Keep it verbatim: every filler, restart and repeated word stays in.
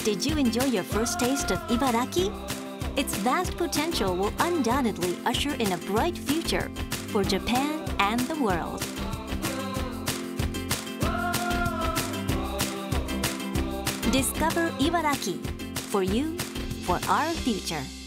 Did you enjoy your first taste of Ibaraki? Its vast potential will undoubtedly usher in a bright future for Japan and the world. Discover Ibaraki, for you, for our future.